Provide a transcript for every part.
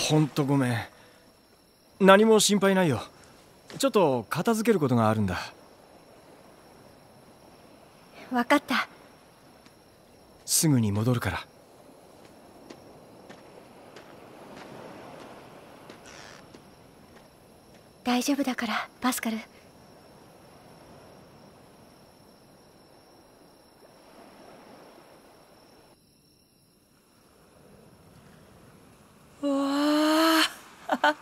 ほんとごめん。何も心配ないよ。ちょっと片付けることがあるんだ。 分かった。 すぐに戻るから。 大丈夫だからパスカル。 うわあ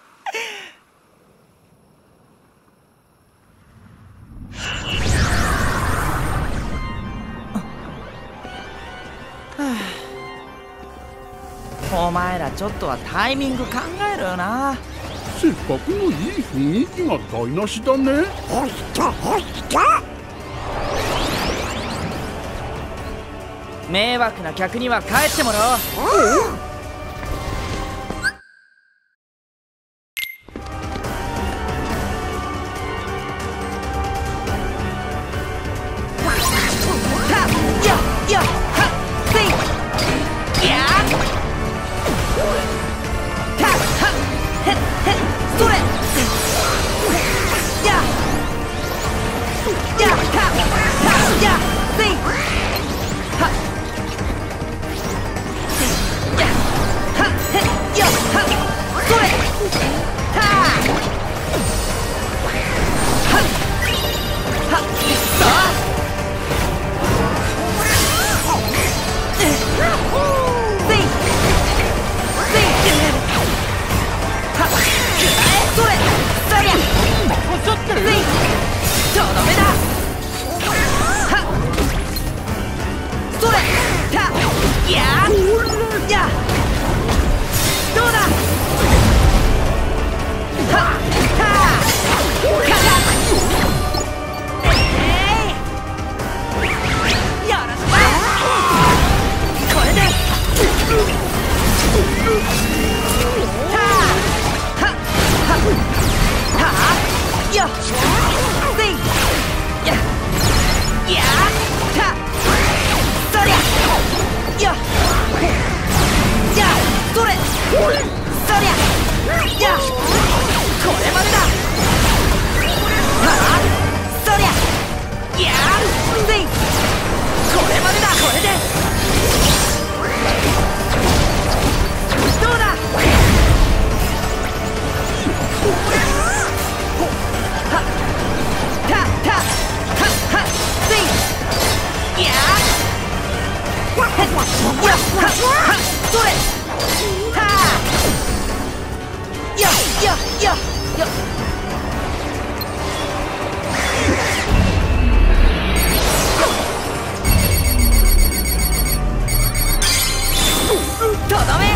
お前らちょっとはタイミング考えろよな。 せっかくのいい雰囲気が台無しだね。 ほいとほいと。 迷惑な客には帰ってもらおう。とどめ